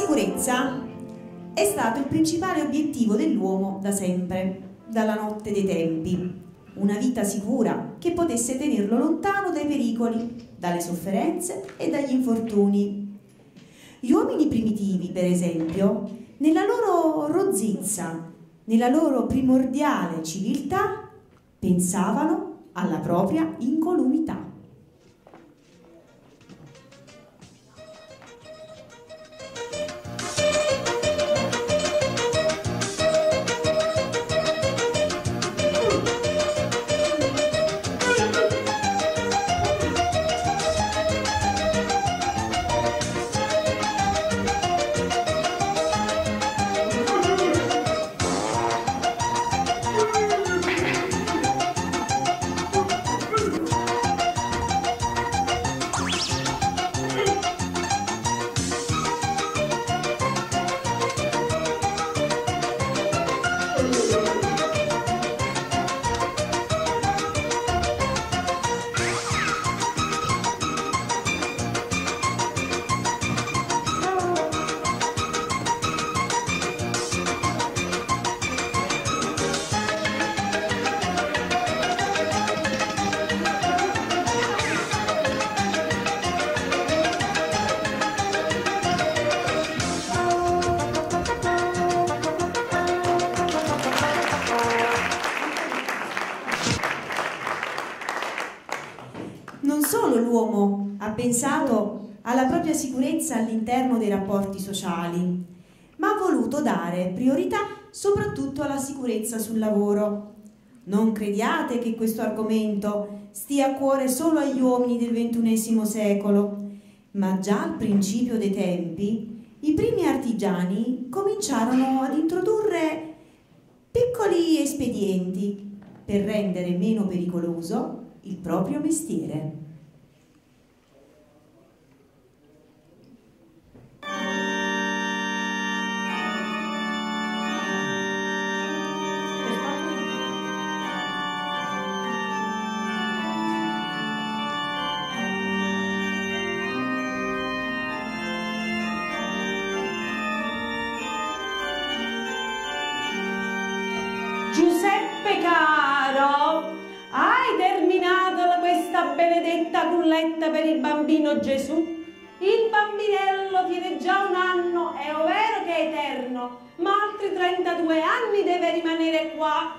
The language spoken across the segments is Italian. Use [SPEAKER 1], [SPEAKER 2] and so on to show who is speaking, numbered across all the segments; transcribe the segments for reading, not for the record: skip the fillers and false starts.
[SPEAKER 1] sicurezza è stato il principale obiettivo dell'uomo da sempre, dalla notte dei tempi. Una vita sicura che potesse tenerlo lontano dai pericoli, dalle sofferenze e dagli infortuni. Gli uomini primitivi, per esempio, nella loro rozzezza, nella loro primordiale civiltà, pensavano alla propria incolumità. Non solo l'uomo ha pensato alla propria sicurezza all'interno dei rapporti sociali, ma ha voluto dare priorità soprattutto alla sicurezza sul lavoro. Non crediate che questo argomento stia a cuore solo agli uomini del XXI secolo, ma già al principio dei tempi i primi artigiani cominciarono ad introdurre piccoli espedienti per rendere meno pericoloso il proprio mestiere.
[SPEAKER 2] Giuseppe caro, hai terminato questa benedetta culletta per il bambino Gesù? Il bambinello tiene già 1 anno, è vero che è eterno, ma altri 32 anni deve rimanere qua.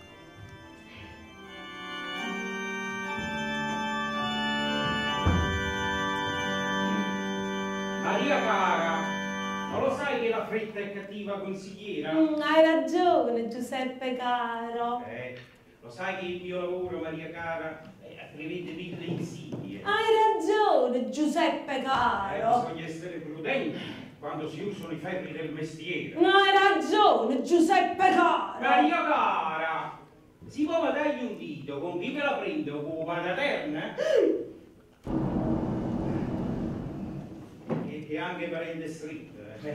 [SPEAKER 3] Maria cara, non lo sai che la fretta è cattiva consigliera?
[SPEAKER 2] Hai ragione, Giuseppe caro.
[SPEAKER 3] Lo sai che il mio lavoro, Maria cara, prevede mille insidie.
[SPEAKER 2] Hai ragione, Giuseppe caro.
[SPEAKER 3] Bisogna essere prudenti quando si usano i ferri del mestiere.
[SPEAKER 2] Hai ragione, Giuseppe caro.
[SPEAKER 3] Maria cara, si può dargli un dito con chi me la prendo con la paterna? E anche parente stretto.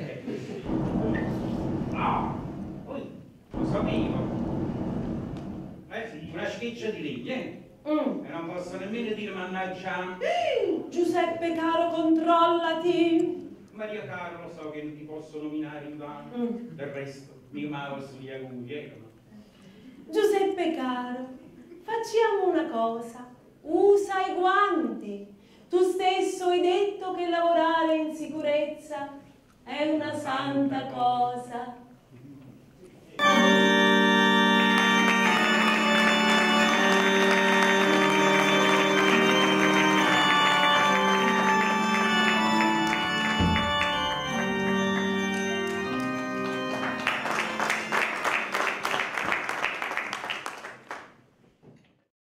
[SPEAKER 3] Poi lo sapevo. Sì, una schiccia di legna, e non posso nemmeno dire mannaggia.
[SPEAKER 2] Giuseppe caro, controllati.
[SPEAKER 3] Maria cara, lo so che non ti posso nominare in vano. Del resto, mio male sugli auguri erano.
[SPEAKER 2] Giuseppe caro, facciamo una cosa. Usa i guanti. Tu stesso hai detto che lavorare in sicurezza è una santa cosa.